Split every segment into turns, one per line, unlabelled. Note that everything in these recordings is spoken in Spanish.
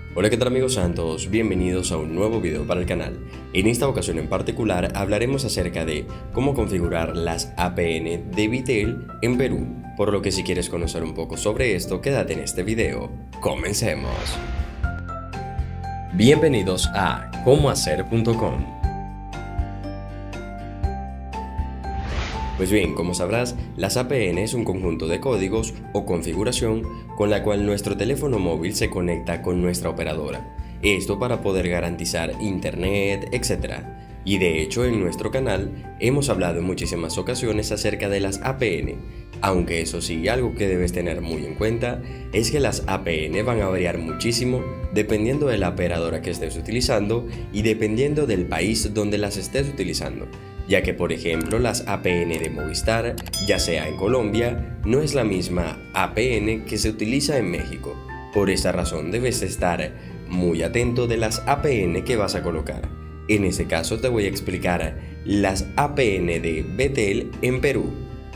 Hola, ¿qué tal amigos santos? Bienvenidos a un nuevo video para el canal. En esta ocasión en particular hablaremos acerca de cómo configurar las APN de Bitel en Perú, por lo que si quieres conocer un poco sobre esto, quédate en este video. ¡Comencemos! Bienvenidos a comohacer.com. Pues bien, como sabrás, las APN es un conjunto de códigos o configuración con la cual nuestro teléfono móvil se conecta con nuestra operadora. Esto para poder garantizar internet, etc. Y de hecho en nuestro canal hemos hablado en muchísimas ocasiones acerca de las APN, aunque eso sí, algo que debes tener muy en cuenta es que las APN van a variar muchísimo dependiendo de la operadora que estés utilizando y dependiendo del país donde las estés utilizando, ya que por ejemplo las APN de Movistar, ya sea en Colombia, no es la misma APN que se utiliza en México. Por esta razón debes estar muy atento de las APN que vas a colocar. En este caso te voy a explicar las APN de Bitel en Perú.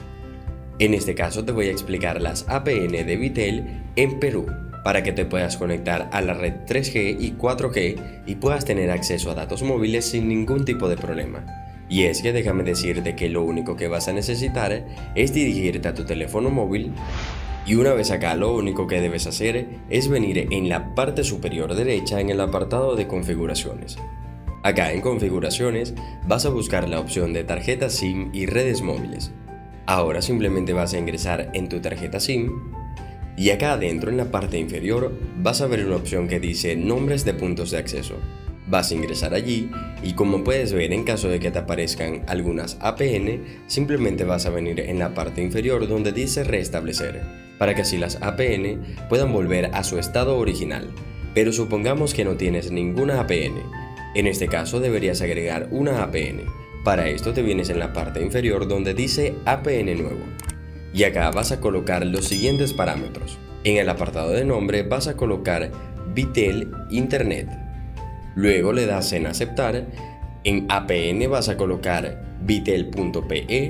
En este caso te voy a explicar las APN de Bitel en Perú, para que te puedas conectar a la red 3G y 4G y puedas tener acceso a datos móviles sin ningún tipo de problema. Y es que déjame decirte que lo único que vas a necesitar es dirigirte a tu teléfono móvil y una vez acá lo único que debes hacer es venir en la parte superior derecha en el apartado de configuraciones. Acá en configuraciones vas a buscar la opción de tarjeta SIM y redes móviles. Ahora simplemente vas a ingresar en tu tarjeta SIM y acá adentro en la parte inferior vas a ver una opción que dice nombres de puntos de acceso. Vas a ingresar allí y como puedes ver, en caso de que te aparezcan algunas APN, simplemente vas a venir en la parte inferior donde dice restablecer, para que así las APN puedan volver a su estado original. Pero supongamos que no tienes ninguna APN. En este caso deberías agregar una APN. Para esto te vienes en la parte inferior donde dice APN nuevo. Y acá vas a colocar los siguientes parámetros. En el apartado de nombre vas a colocar Bitel Internet. Luego le das en aceptar. En APN vas a colocar bitel.pe,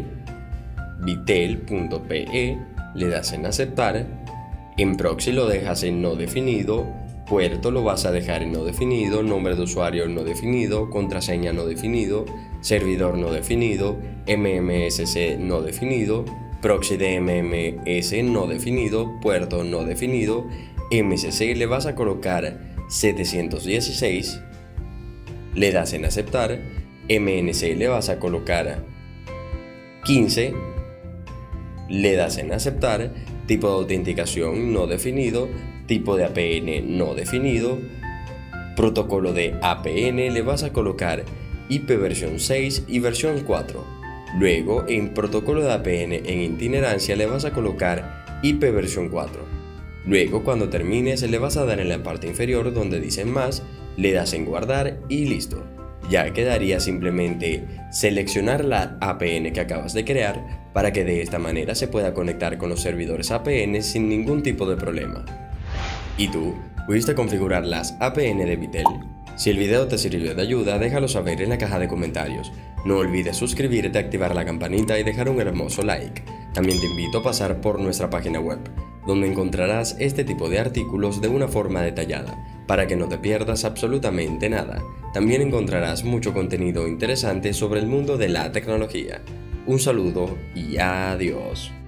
le das en aceptar. En proxy lo dejas en no definido, puerto lo vas a dejar en no definido, nombre de usuario no definido, contraseña no definido, servidor no definido, MMSC no definido, proxy de MMS no definido, puerto no definido, MSC le vas a colocar 716. Le das en aceptar, MNC le vas a colocar 15, le das en aceptar, tipo de autenticación no definido, tipo de APN no definido, protocolo de APN le vas a colocar IP versión 6 y versión 4. Luego en protocolo de APN en itinerancia le vas a colocar IP versión 4. Luego cuando termines le vas a dar en la parte inferior donde dice más, le das en guardar y listo. Ya quedaría simplemente seleccionar la APN que acabas de crear para que de esta manera se pueda conectar con los servidores APN sin ningún tipo de problema. ¿Y tú? ¿Pudiste configurar las APN de Bitel? Si el video te sirvió de ayuda, déjalo saber en la caja de comentarios. No olvides suscribirte, activar la campanita y dejar un hermoso like. También te invito a pasar por nuestra página web, donde encontrarás este tipo de artículos de una forma detallada, para que no te pierdas absolutamente nada. También encontrarás mucho contenido interesante sobre el mundo de la tecnología. Un saludo y adiós.